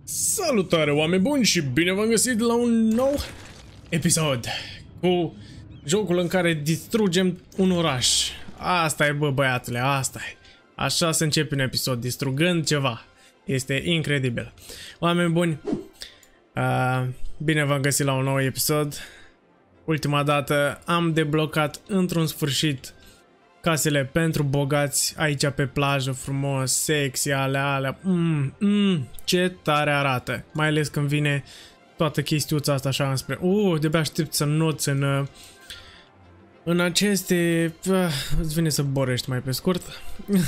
Salutare, oameni buni, și bine v-am găsit la un nou episod cu jocul în care distrugem un oraș. Asta e, bă, băiatule, asta e. Așa se începe un episod, distrugând ceva. Este incredibil. Oameni buni, bine v-am găsit la un nou episod. Ultima dată am deblocat într-un sfârșit casele pentru bogați aici pe plajă, frumos, sexy, alea. Ce tare arată. Mai ales când vine toată chestiuța asta așa înspre... de-abia aștept să noți în aceste... îți vine să borești mai pe scurt.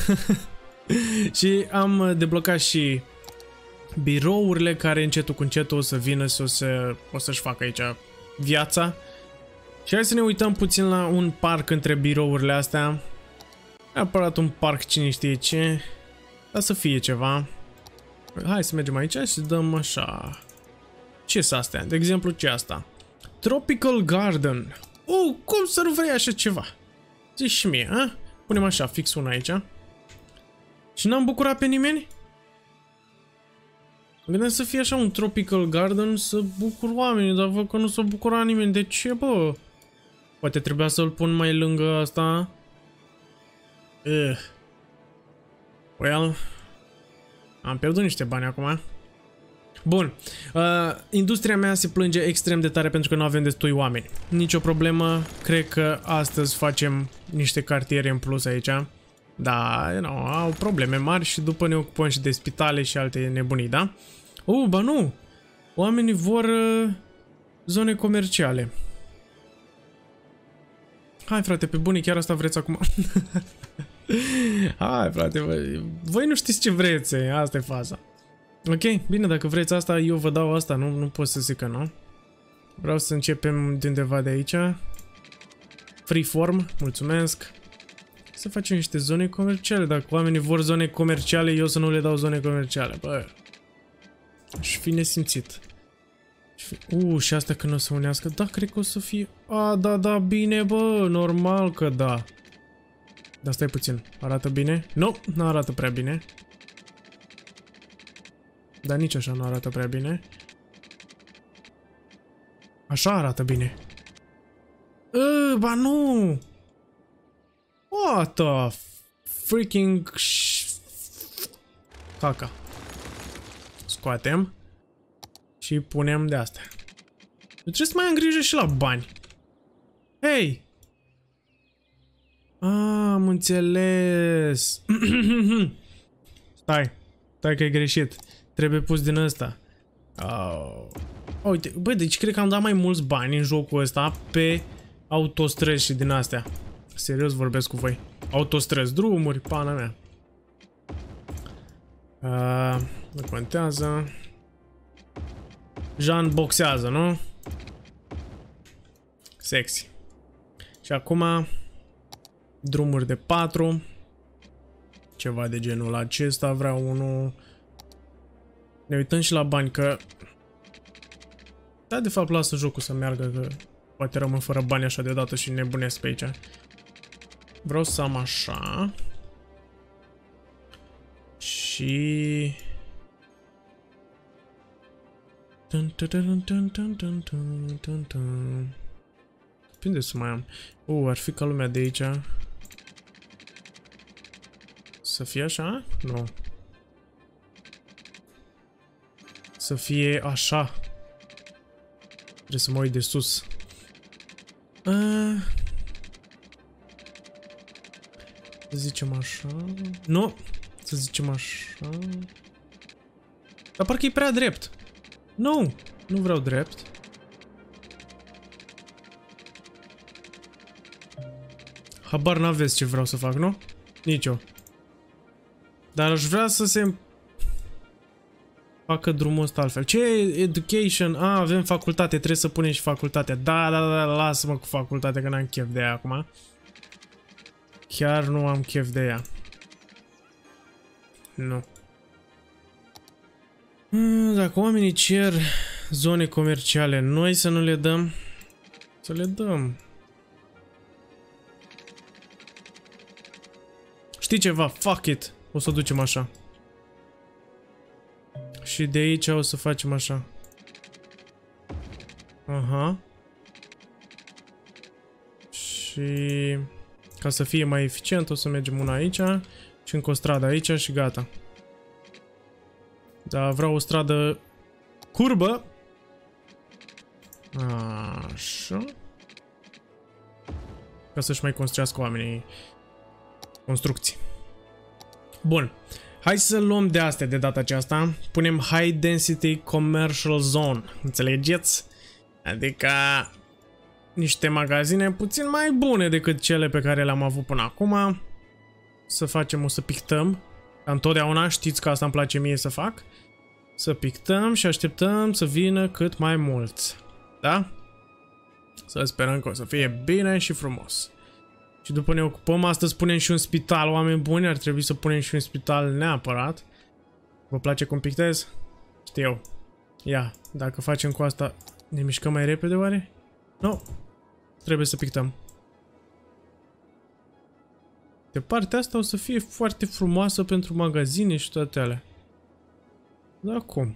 Și am deblocat și birourile care încetul cu încetul o să vină o să-și facă aici viața. Și hai să ne uităm puțin la un parc între birourile astea. Neapărat un parc, cine știe ce. Dar să fie ceva. Hai să mergem aici și dăm așa. Ce-s astea? De exemplu, ce asta? Tropical Garden. Cum să nu vrei așa ceva? Zici și mie, a? Punem așa, fix una aici. Și n-am bucurat pe nimeni? Mă gândeam să fie așa un Tropical Garden, să bucur oamenii, dar văd că nu s-a bucurat nimeni. De ce, bă? Poate trebuia să-l pun mai lângă asta. Well, am pierdut niște bani acum. Bun. Industria mea se plânge extrem de tare pentru că nu avem destui oameni. Nicio problemă. Cred că astăzi facem niște cartiere în plus aici. Da, au probleme mari și după ne ocupăm și de spitale și alte nebunii, da? Ba nu! Oamenii vor zone comerciale. Hai, frate, pe bune, chiar asta vreți acum? Hai, frate, voi nu știți ce vreți, asta e faza. Ok, bine, dacă vreți asta, eu vă dau asta, nu pot să zic că nu. Vreau să începem de undeva de aici. Freeform, mulțumesc. Să facem niște zone comerciale. Dacă oamenii vor zone comerciale, eu să nu le dau zone comerciale. Bă, aș fi nesimțit. Și asta când o să unească, da, cred că o să fie... Da, bine, bă, normal că da. Dar stai puțin, arată bine? Nu, nu arată prea bine. Dar nici așa nu arată prea bine. Așa arată bine. Ba nu! What the freaking... Caca. Scoatem. Și punem de astea. Trebuie să mai am grijă și la bani. Hei! Am înțeles. Stai că e greșit. Trebuie pus din ăsta. Uite, băi, deci cred că am dat mai mulți bani în jocul ăsta pe autostrăzi și din astea. Serios vorbesc cu voi. Autostrăzi, drumuri, pana mea. Nu contează. Jean boxează, nu? Sexy. Și acum drumuri de 4. Ceva de genul acesta, vreau unul. Ne uităm și la bani, că... Da, de fapt lasă jocul să meargă, că poate rămân fără bani așa deodată și nebunesc pe aici. Vreau să am așa. Și... Depinde să mai am. Ar fi ca lumea de aici. Să fie așa? Nu. Să fie așa. Trebuie să mă uit de sus. Să zicem așa. Nu. Să zicem așa. Dar parcă e prea drept. Nu. Nu vreau drept. Habar n-aveți ce vreau să fac, nu? Nici eu. Dar aș vrea să se facă drumul ăsta altfel. Ce education? Avem facultate, trebuie să punem și facultatea. Da, lasă-mă cu facultatea, că n-am chef de ea acum. Chiar nu am chef de ea. Nu. Dacă oamenii cer zone comerciale, noi să nu le dăm, să le dăm. Știi ceva? Fuck it. O să ducem așa. Și Și de aici o să facem așa. Aha. Și ca să fie mai eficient o să mergem una aici și încă o stradă aici și gata. Dar vreau o stradă curbă. Așa. Ca să-și mai construiască oamenii construcții. Bun. Hai să luăm de astea de data aceasta. Punem High Density Commercial Zone. Înțelegeți? Adică niște magazine puțin mai bune decât cele pe care le-am avut până acum. Să facem, o să pictăm. Ca întotdeauna știți că asta îmi place mie să fac. Să pictăm și așteptăm să vină cât mai mulți. Da? Să sperăm că o să fie bine și frumos. Și după ne ocupăm, astăzi punem și un spital, oameni buni, ar trebui să punem și un spital neapărat. Vă place cum pictez? Știu. Ia, dacă facem cu asta, ne mișcăm mai repede oare? Nu. Trebuie să pictăm. De partea asta o să fie foarte frumoasă pentru magazine și toate alea. Da, cum?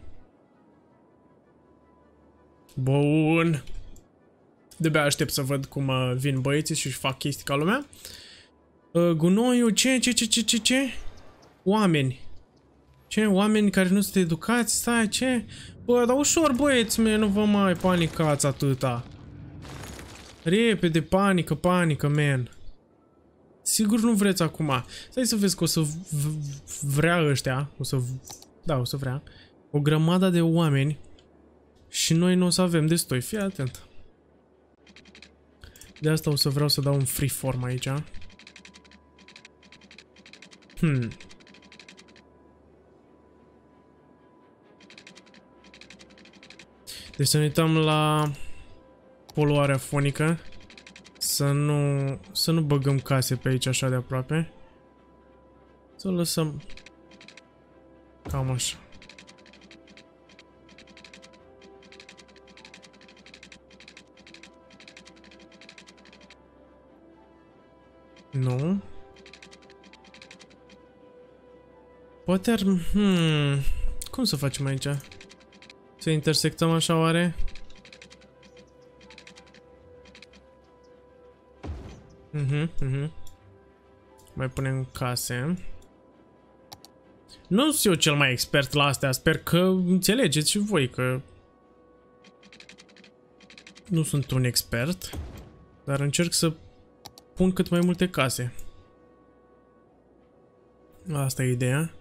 Bun. De-abia aștept să văd cum vin băieții și fac chestii ca lumea. Gunoiul, ce? Oameni. Ce? Oameni care nu sunt educați? Stai, ce? Bă, dar ușor, băieți mei, nu vă mai panicați atâta. Repede, panică, man. Sigur nu vreți acum. Stai să vezi că o să vrea ăștia. O să vrea. O grămadă de oameni. Și noi nu o să avem destui. Fii atent. De asta o să vreau să dau un freeform aici. Deci să ne uităm la poluarea fonică. Să nu băgăm case pe aici așa de aproape. Să lăsăm cam așa. Nu. Poate ar... Cum să facem aici? Să intersectăm așa oare? Mai punem case. Nu sunt eu cel mai expert la astea. Sper că înțelegeți și voi că nu sunt un expert. Dar încerc să pun cât mai multe case. Asta e ideea.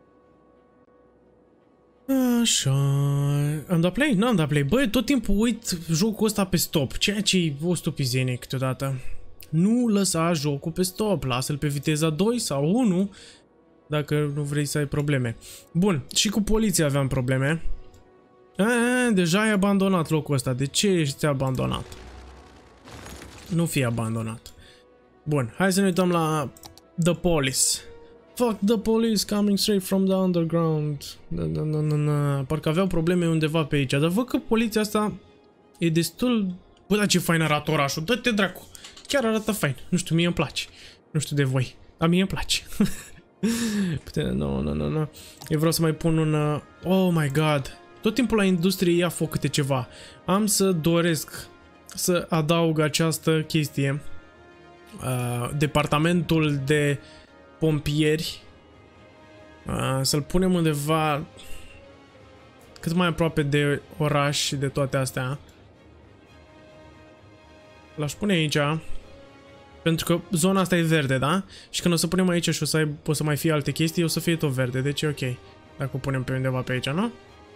Așa. Am dat play? Nu am dat play. Băi, tot timpul uit jocul ăsta pe stop. Ceea ce e o stupizenie câteodată. Nu lăsa jocul pe stop. Lasă-l pe viteza 2 sau 1. Dacă nu vrei să ai probleme. Bun. Și cu poliția aveam probleme. Deja ai abandonat locul ăsta. De ce ești abandonat? Nu fi abandonat. Bun. Hai să ne uităm la The Police. Fuck the police coming straight from the underground. Parcă aveau probleme undeva pe aici. Dar văd că poliția asta e destul... Bă, dar ce fain arată orașul. Dă-te dracu. Chiar arată fain. Nu știu, mie îmi place. Nu știu de voi. Dar mie îmi place. Nu. Eu vreau să mai pun un... Oh my god. Tot timpul la industrie ia foc câte ceva. Am să doresc să adaug această chestie. Departamentul de pompieri. Să-l punem undeva cât mai aproape de oraș și de toate astea. L-aș pune aici. Pentru că zona asta e verde, da? Și când o să punem aici și o să mai fie alte chestii, o să fie tot verde, deci e ok. Dacă o punem pe undeva pe aici, nu?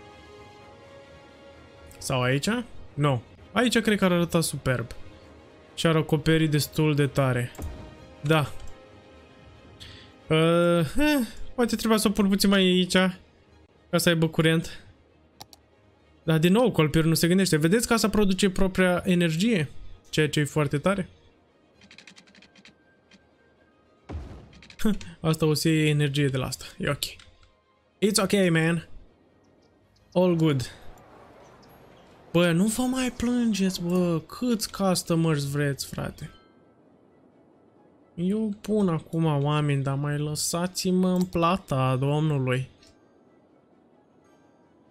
Sau aici? Nu. Aici cred că ar arăta superb. Și ar acoperi destul de tare. Da. Poate trebuia să o pun puțin mai aici. Ca să aibă curent. Dar din nou, Colpir nu se gândește. Vedeți că asta produce propria energie? Ceea ce e foarte tare. Asta o să iei energie de la asta. E ok. It's ok, man. All good. Bă, nu vă mai plângeți, bă. Câți customers vreți, frate? Eu pun acum oameni, dar mai lăsați-mă în plata Domnului.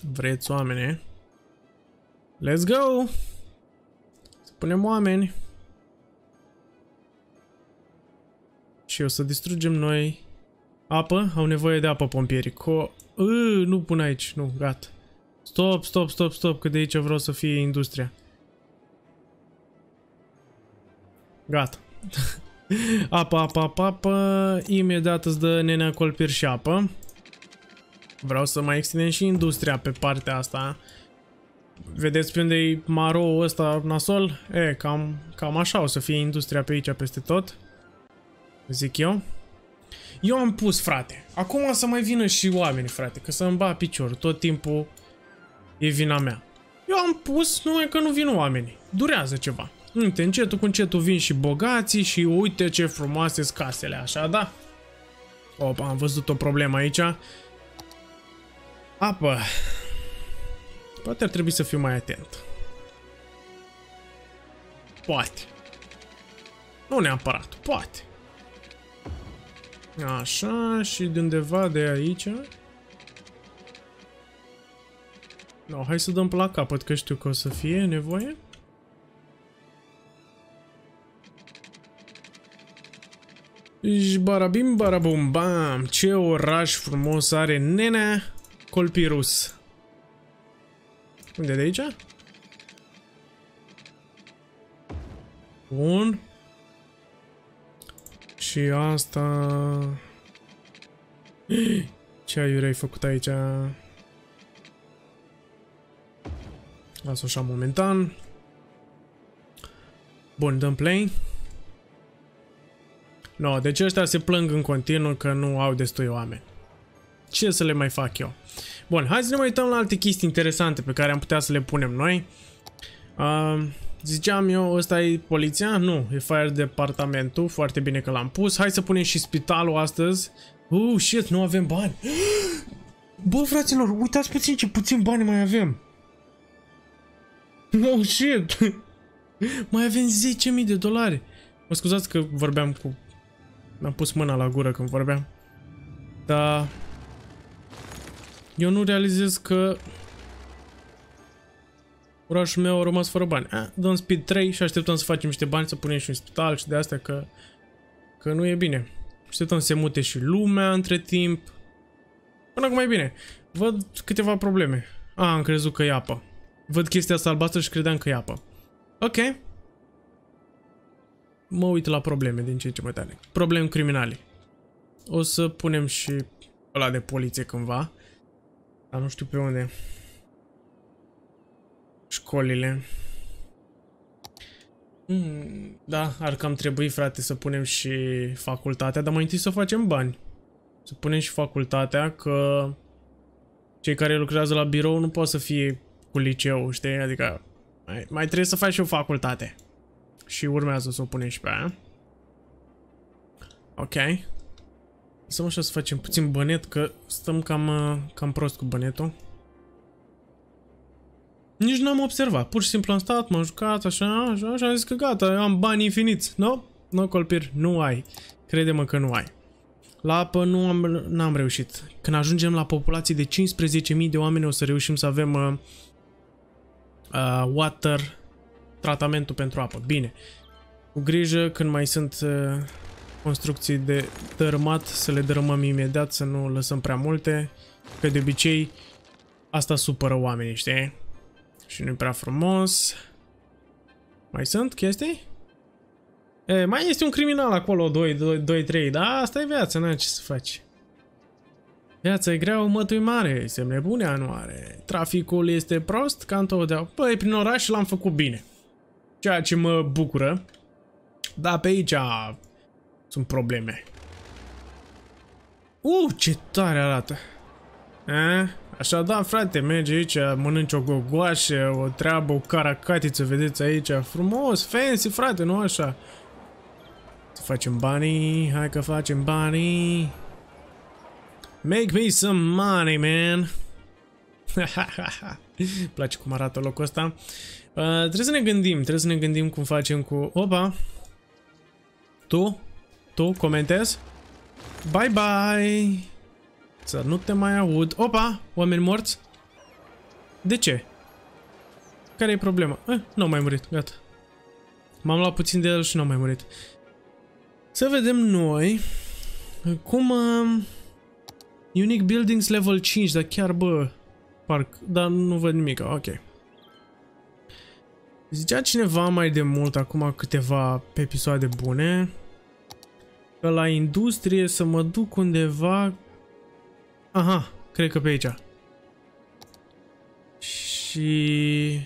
Vreți oameni? Let's go! Să punem oameni. Și o să distrugem noi apă. Au nevoie de apă pompierii. Nu pun aici. Nu, gata. Stop, că de aici vreau să fie industria. Gata. apă. Imediat îți dă nenea colpir și apă. Vreau să mai extindem și industria pe partea asta. Vedeți pe unde e marou ăsta nasol? Cam așa o să fie industria pe aici peste tot. Zic eu. Eu am pus, frate. Acum să mai vină și oameni, frate. Că să-mi bat piciorul. Tot timpul e vina mea. Eu am pus, numai că nu vin oamenii. Durează ceva. Uite, încetul cu încetul vin și bogații și uite ce frumoase sunt casele, așa, da? Opa, am văzut o problemă aici. Apă. Poate ar trebui să fiu mai atent. Poate. Nu neapărat, poate. Așa, și de undeva de aici. No, hai să dăm pe la capăt, că știu că o să fie nevoie. Barabim, barabum, bam. Ce oraș frumos are nenea Colpirus. Unde de aici? Bun. Și asta... Ce aiure ai făcut aici? Las-o așa momentan. Bun, dăm play. No, deci ăștia se plâng în continuu că nu au destui oameni. Ce să le mai fac eu? Bun, hai să ne mai uităm la alte chestii interesante pe care am putea să le punem noi. Ziceam eu, ăsta e poliția? Nu, e fire departamentul. Foarte bine că l-am pus. Hai să punem și spitalul astăzi. Shit, nu avem bani. Bă, fraților, uitați puțin ce puțin bani mai avem. No, shit. Mai avem $10.000. Mă scuzați că vorbeam cu... Mi-am pus mâna la gură când vorbeam. Dar... eu nu realizez că... orașul meu a rămas fără bani. Dăm speed 3 și așteptăm să facem niște bani, să punem și un spital și de astea că nu e bine. Așteptăm să se mute și lumea între timp. Până acum e bine. Văd câteva probleme. Am crezut că e apă. Văd chestia asta albastră și credeam că e apă. Ok. Mă uit la probleme din ce mai tare. Probleme criminale. O să punem și ăla de poliție cândva. Dar nu știu pe unde. Școlile. Da, ar cam trebui, frate, să punem și facultatea, dar mai întâi să facem bani. Să punem și facultatea, că cei care lucrează la birou nu pot să fie cu liceu, știi? Adică mai trebuie să faci și o facultate. Și urmează să o punem și pe aia. Ok. Să așa să facem puțin bănet, că stăm cam prost cu bănetul. Nici n-am observat, pur și simplu am stat, m-am jucat, așa, și am zis că gata, am bani infiniți. No, Colpir, nu ai. Crede-mă că nu ai. La apă n-am reușit. Când ajungem la populație de 15.000 de oameni o să reușim să avem water, tratamentul pentru apă. Bine. Cu grijă, când mai sunt construcții de dărâmat, să le dărâmăm imediat, să nu lăsăm prea multe. Că de obicei asta supără oamenii, știi? Și nu-i prea frumos. Mai sunt chestii? Mai este un criminal acolo, 2-3, dar asta e viața, n-ai ce să faci. Viața e grea, mătui mare, semne bune anuare. Traficul este prost, ca întotdeauna. Păi, prin oraș l-am făcut bine. Ceea ce mă bucură. Dar pe aici sunt probleme. Ce tare arată. Așa, da, frate, merge aici, mănânci o gogoașă, o treabă, o caracatiță, vedeți aici, frumos, fancy, frate, nu așa? Să facem banii, hai că facem banii. Make me some money, man. Place cum arată locul ăsta. Trebuie să ne gândim cum facem cu... Opa! Tu comentezi? Bye bye! Să nu te mai aud. Opa! Oameni morți? De ce? Care e problema? Nu am mai murit, gata. M-am luat puțin de el și nu am mai murit. Să vedem noi cum... Unique Buildings level 5, dar chiar, bă, parc, dar nu văd nimic, ok. Zicea cineva mai de mult, acum câteva episoade bune, că la industrie să mă duc undeva... Aha, cred că pe aici. Și...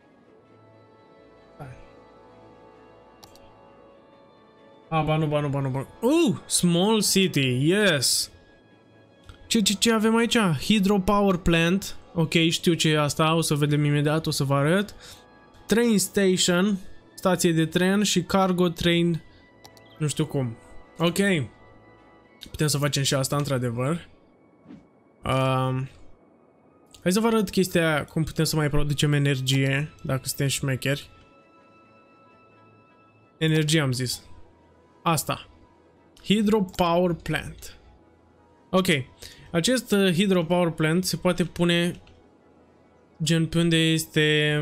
Ba nu. Small city, yes! Ce avem aici? Hydropower plant. Ok, știu ce e asta, o să vedem imediat, o să vă arăt. Train station, stație de tren și cargo train, nu știu cum. Ok. Putem să facem și asta, într-adevăr. Hai să vă arăt chestia, cum putem să mai producem energie, dacă suntem șmecheri. Energie am zis. Asta. Hydropower plant. Ok. Acest hydropower plant se poate pune gen pe unde este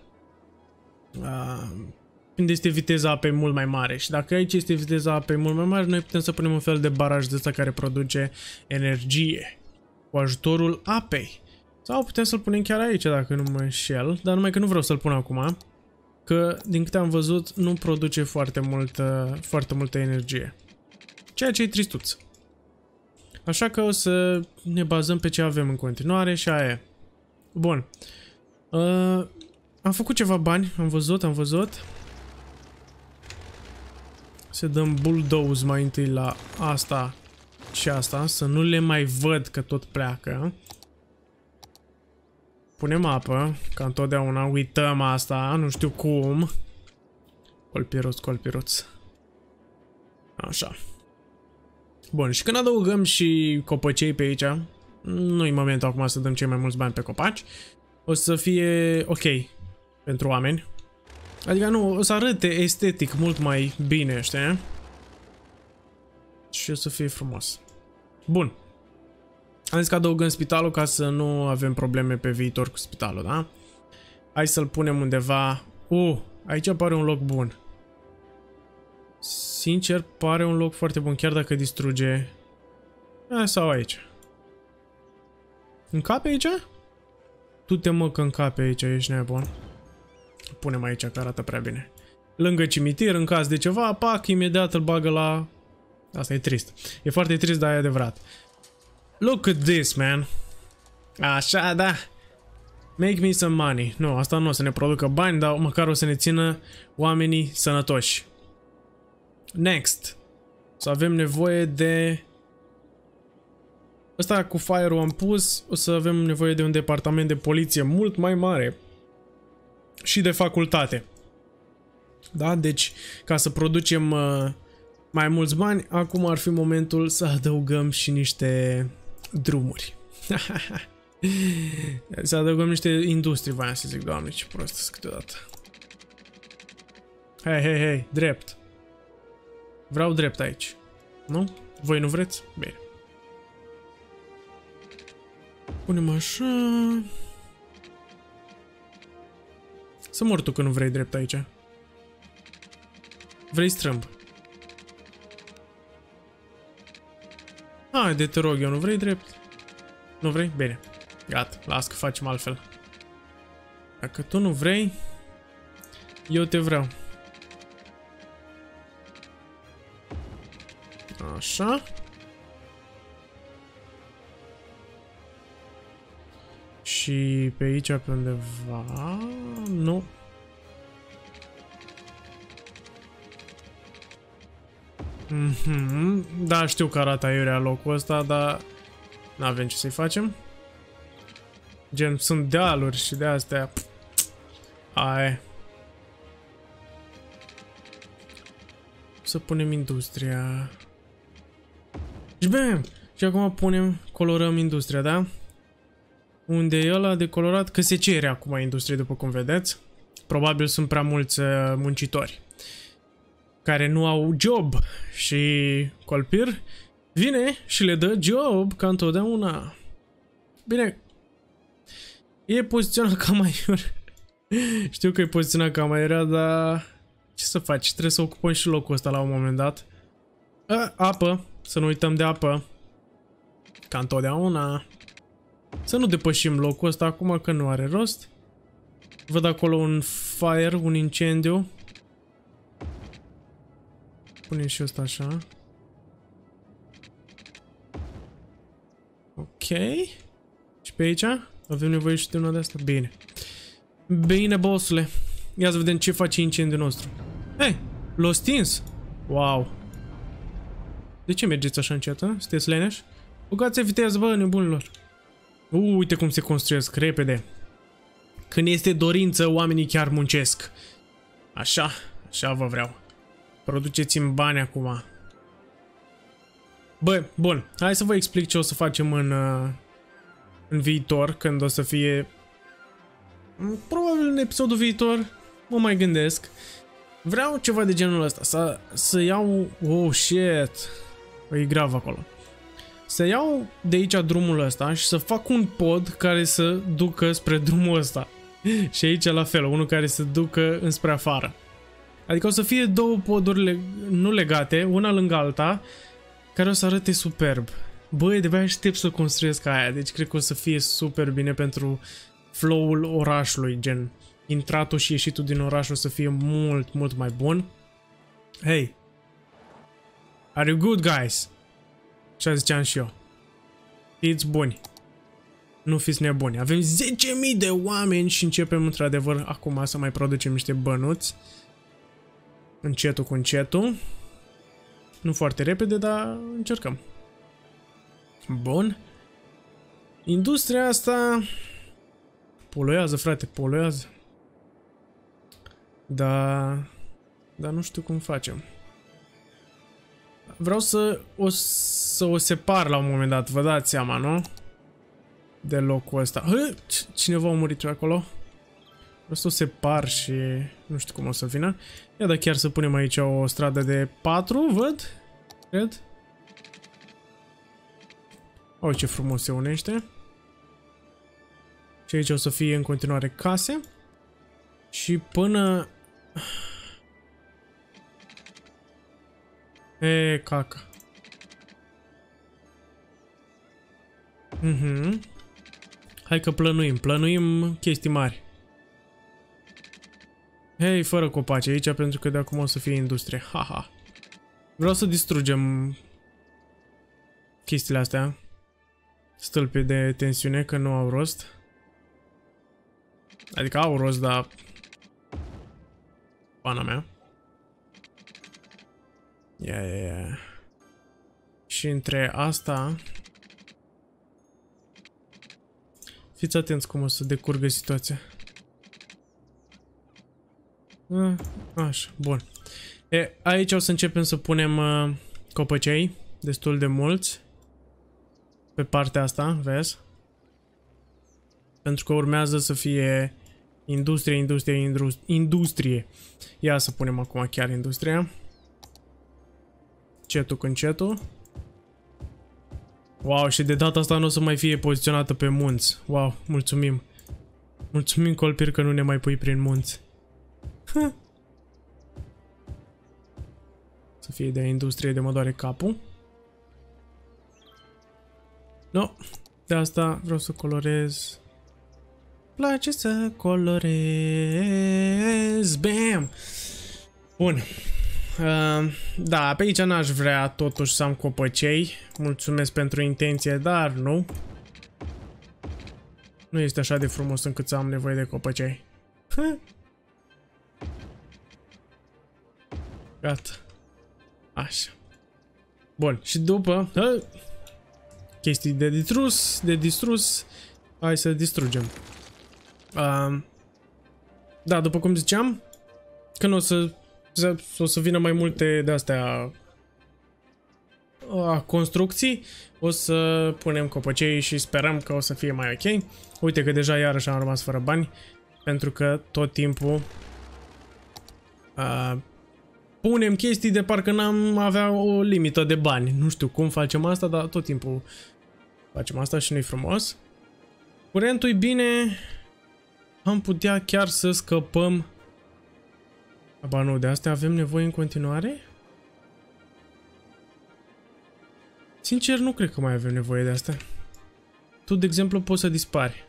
viteza apei mult mai mare. Și dacă aici este viteza apei mult mai mare, noi putem să punem un fel de baraj de ăsta care produce energie cu ajutorul apei. Sau putem să-l punem chiar aici dacă nu mă înșel, dar numai că nu vreau să-l pun acum, că din câte am văzut nu produce foarte multă energie. Ceea ce e tristuț. Așa că o să ne bazăm pe ce avem în continuare și aia e. Bun. Am făcut ceva bani, am văzut. Să dăm bulldoze mai întâi la asta și asta, să nu le mai văd că tot pleacă. Punem apă, ca întotdeauna uităm asta, nu știu cum. Colpiruț. Așa. Bun, și când adăugăm și copăcei pe aici, nu-i momentul acum să dăm cei mai mulți bani pe copaci, o să fie ok pentru oameni. Adică nu, o să arate estetic mult mai bine, știi? Și o să fie frumos. Bun. Am zis că adăugăm spitalul ca să nu avem probleme pe viitor cu spitalul, da? Hai să-l punem undeva... aici apare un loc bun. Sincer, pare un loc foarte bun, chiar dacă distruge... sau aici. Încape aici? Tu te mă că încape aici, ești nebun. Punem aici, că arată prea bine. Lângă cimitir, în caz de ceva, pac, imediat îl bagă la... Asta e trist. E foarte trist, dar e adevărat. Look at this, man. Așa, da. Make me some money. Nu, asta nu o să ne producă bani, dar măcar o să ne țină oamenii sănătoși. Next. Să avem nevoie de... Ăsta cu fire-ul am pus. O să avem nevoie de un departament de poliție mult mai mare. Și de facultate. Da? Deci, ca să producem mai mulți bani, acum ar fi momentul să adăugăm și niște drumuri. Să adăugăm niște industrii, voiam să zic, doamne, ce prost sunt câteodată. Hei, drept. Vreau drept aici. Nu? Voi nu vreți? Bine. Punem așa... Să mor tu că nu vrei drept aici. Vrei strâmb. Haide, te rog eu, nu vrei drept? Nu vrei? Bine. Gata, las că facem altfel. Dacă tu nu vrei, eu te vreau. Așa. Și pe aici, pe undeva... Nu. Da, știu că arată aiurea locul ăsta, dar n-avem ce să-i facem. Gen, sunt dealuri și de astea. Aia. Să punem industria. Și bam! Și acum colorăm industria, da? Unde e ăla de colorat? Că se cere acum industrie, după cum vedeți. Probabil sunt prea mulți muncitori care nu au job. Și Colpir vine și le dă job ca întotdeauna. Bine, E poziționat cam aiurea. Știu că e poziționat cam aiurea, dar ce să faci? Trebuie să ocupăm și locul ăsta la un moment dat. Apă. Să nu uităm de apă. Ca întotdeauna. Să nu depășim locul ăsta acum, că nu are rost. Văd acolo un fire, un incendiu. Punem și ăsta așa. Ok. Și pe aici? Avem nevoie și de una de asta? Bine. Bine, bossule. Ia să vedem ce face incendiul nostru. Hei, l-a stins. Wow. De ce mergeți așa încet, hă? Sunteți leneși? Băgați viteză, bă, nebunilor. Uite cum se construiesc, repede. Când este dorință, oamenii chiar muncesc. Așa, așa vă vreau. Produceți-mi bani acum. Bă, bun. Hai să vă explic ce o să facem în viitor, când o să fie... Probabil în episodul viitor, mă mai gândesc. Vreau ceva de genul ăsta, să iau... Oh, shit. E grav acolo. Să iau de aici drumul ăsta și să fac un pod care să ducă spre drumul ăsta. Și aici la fel, unul care să ducă înspre afară. Adică o să fie două poduri nu legate, una lângă alta, care o să arate superb. Băi, de-abia aștept să construiesc aia, deci cred că o să fie super bine pentru flow-ul orașului, gen intratul și ieșitul din oraș o să fie mult, mult mai bun. Hey! Are you good, guys? Ce ziceam și eu. Fiți buni. Nu fiți nebuni. Avem 10.000 de oameni și începem într-adevăr acum să mai producem niște bănuți. Încetul cu încetul. Nu foarte repede, dar încercăm. Bun. Industria asta poluează, frate, poluează. Dar nu știu cum facem. Vreau să o separ la un moment dat, vă dați seama, nu? De locul ăsta. Cineva a murit acolo. Vreau să o separ și nu știu cum o să vină. Ia da chiar să punem aici o stradă de 4, văd? Cred. Uite ce frumos se unește. Și aici o să fie în continuare case. Și până... Caca. Hai că plănuim chestii mari. Hei, fără copaci aici, pentru că de acum o să fie industrie. Haha. Vreau să distrugem chestiile astea. Stâlpi de tensiune, că nu au rost. Adică au rost, dar... Pana mea. Ia. Și între asta... Fiți atenți cum o să decurgă situația. Așa, bun. Aici o să începem să punem copăcei, destul de mulți. Pe partea asta, vezi? Pentru că urmează să fie industrie. Ia să punem acum chiar industria. Încetul cu încetul. Wow, și de data asta nu o să mai fie poziționată pe munți. Wow, mulțumim. Mulțumim, Colpir, că nu ne mai pui prin munți. Să fie de industrie, de mă doare capul. No, de asta vreau să colorez. Place să colorez. Bam! Bun. Da, pe aici n-aș vrea totuși să am copăcei. Mulțumesc pentru intenție, dar nu. Nu este așa de frumos încât să am nevoie de copăcei. Gata. Așa. Bun, și după chestii de distrus. Hai să distrugem. Da, după cum ziceam, când o să vină mai multe de-astea construcții, o să punem copăcei și sperăm că o să fie mai ok. Uite că deja iarăși am rămas fără bani, pentru că tot timpul punem chestii de parcă n-am avea o limită de bani. Nu știu cum facem asta, dar tot timpul facem asta și nu-i frumos. Curentul e bine, am putea chiar să scăpăm. Ba nu, de astea avem nevoie în continuare? Sincer, nu cred că mai avem nevoie de asta. Tu, de exemplu, poți să dispari.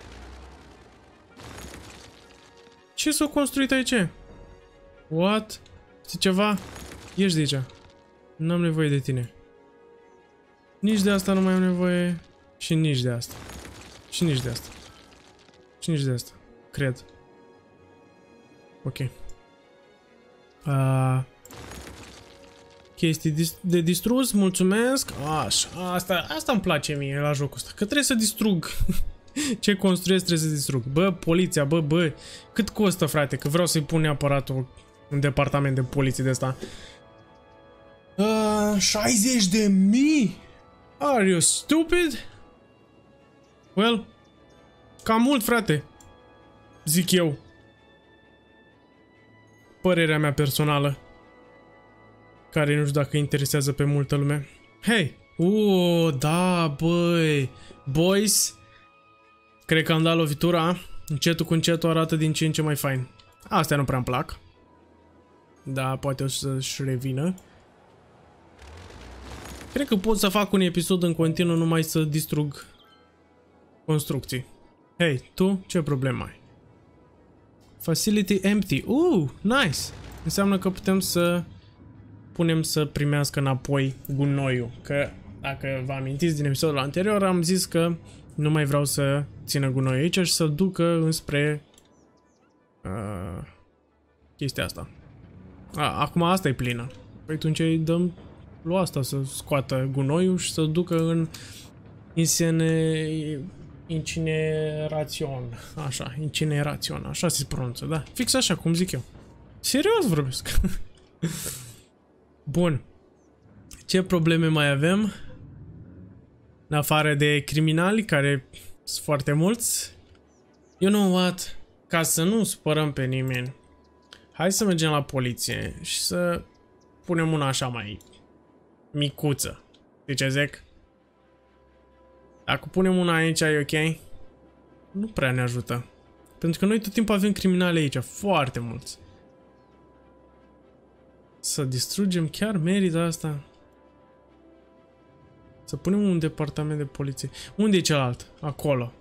Ce s-a construit aici? What? Știi ceva? Ieși de aici. Nu am nevoie de tine. Nici de asta nu mai am nevoie. Și nici de asta. Și nici de asta. Și nici de asta. Cred. Ok. Chestii de distrus, mulțumesc. Așa, asta îmi place mie la jocul ăsta. Că trebuie să distrug. Ce construiesc trebuie să distrug. Bă, poliția, bă. Cât costă, frate? Că vreau să-i pun neapărat un departament de poliție de asta. 60.000? Are you stupid? Well, cam mult, frate. Zic eu. Părerea mea personală. Care nu știu dacă interesează pe multă lume. Hei! Da, băi! Boys! Cred că am dat lovitura. Încetul cu încetul arată din ce în ce mai fain. Astea nu prea-mi plac. Da, poate o să-și revină. Cred că pot să fac un episod în continuu numai să distrug construcții. Hei, tu ce problemă ai? Facility empty. Nice! Înseamnă că putem să punem să primească înapoi gunoiul. Că, dacă vă amintiți din episodul anterior, am zis că nu mai vreau să țină gunoiul aici și să ducă înspre chestia asta. Acum asta e plină. Păi atunci îi dăm lui asta să scoată gunoiul și să ducă în incinerațion. Așa, incinerațion. Așa se pronunță, da. Fix așa, cum zic eu. Serios vorbesc. Bun. Ce probleme mai avem? În afară de criminali, care sunt foarte mulți. You know what? Ca să nu supărăm pe nimeni, hai să mergem la poliție și să punem una așa mai micuță. De ce zic? Dacă punem una aici, e ok? Nu prea ne ajută. Pentru că noi tot timpul avem criminali aici, foarte mulți. Să distrugem, chiar merită asta. Să punem un departament de poliție. Unde e celălalt? Acolo.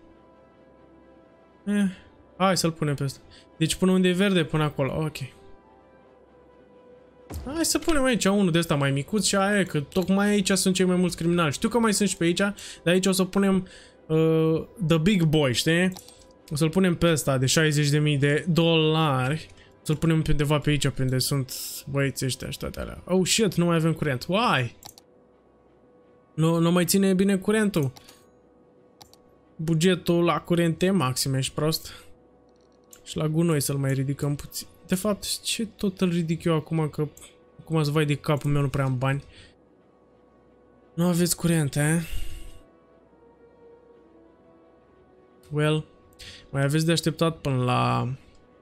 Hai să-l punem pe ăsta. Deci până unde e verde, până acolo. Ok. Hai să punem aici unul de ăsta mai micuț și aia e, că tocmai aici sunt cei mai mulți criminali. Știu că mai sunt și pe aici, dar aici o să punem the big boy, știi? O să-l punem pe ăsta de $60.000. Să-l punem pe undeva pe aici, pe unde sunt băieții ăștia și toate alea. Oh shit, nu mai avem curent. Why? Nu mai ține bine curentul. Bugetul la curent e maxim, ești prost. Și la gunoi să-l mai ridicăm puțin. De fapt, ce tot îl ridic eu acum, că acum îți vai de capul meu, nu prea am bani. Nu aveți curent, eh? Well, mai aveți de așteptat până la...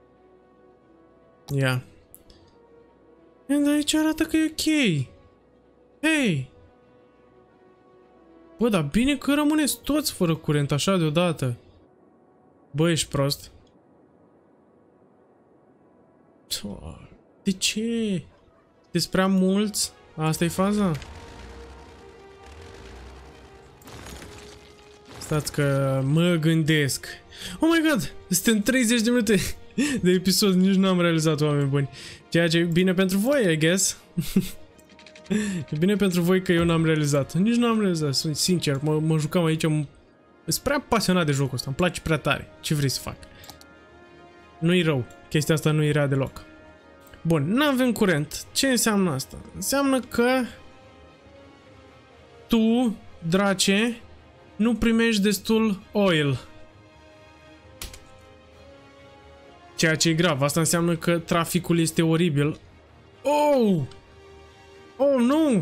Ia. Dar aici arată că e ok. Hei! Bă, dar bine că rămâneți toți fără curent așa deodată. Bă, ești prost. De ce? Sunt prea mulți? Asta e faza? Stați că mă gândesc. Oh my god! Suntem 30 de minute de episod, nici nu am realizat, oameni buni. Ceea ce e bine pentru voi, I guess. E bine pentru voi că eu n-am realizat. Nici nu am realizat, sunt sincer. Mă jucam aici. Sunt prea pasionat de jocul ăsta. Îmi place prea tare. Ce vrei să fac? Nu-i rău. Chestia asta nu-i rea deloc. Bun, n-avem curent. Ce înseamnă asta? Înseamnă că tu, drace, nu primești destul oil. Ceea ce e grav. Asta înseamnă că traficul este oribil. Oh! Oh, nu!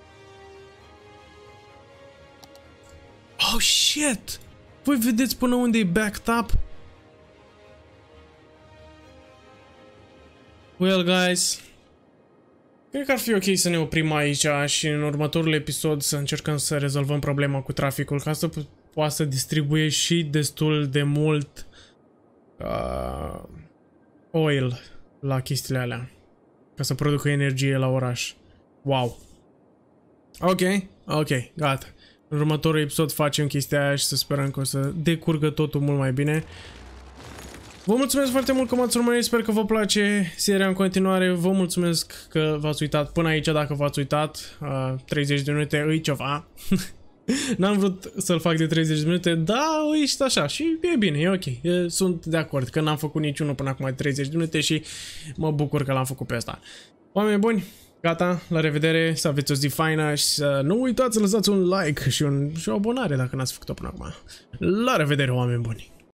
Oh, shit! Voi vedeți până unde e backed up? Well, guys, cred că ar fi ok să ne oprim aici și în următorul episod să încercăm să rezolvăm problema cu traficul, ca să poată să distribuie și destul de mult oil la chestiile alea. Ca să producă energie la oraș. Wow. Ok, gata. În următorul episod facem chestia aia și să sperăm că o să decurgă totul mult mai bine. Vă mulțumesc foarte mult că m-ați urmărit, sper că vă place seria în continuare. Vă mulțumesc că v-ați uitat până aici, dacă v-ați uitat. 30 de minute îi ceva. N-am vrut să-l fac de 30 de minute, da, ești așa și e bine, e ok. Sunt de acord că n-am făcut niciunul până acum de 30 de minute și mă bucur că l-am făcut pe asta. Oameni buni, gata, la revedere, să aveți o zi faină și să nu uitați să lăsați un like și o abonare dacă n-ați făcut-o până acum. La revedere, oameni buni!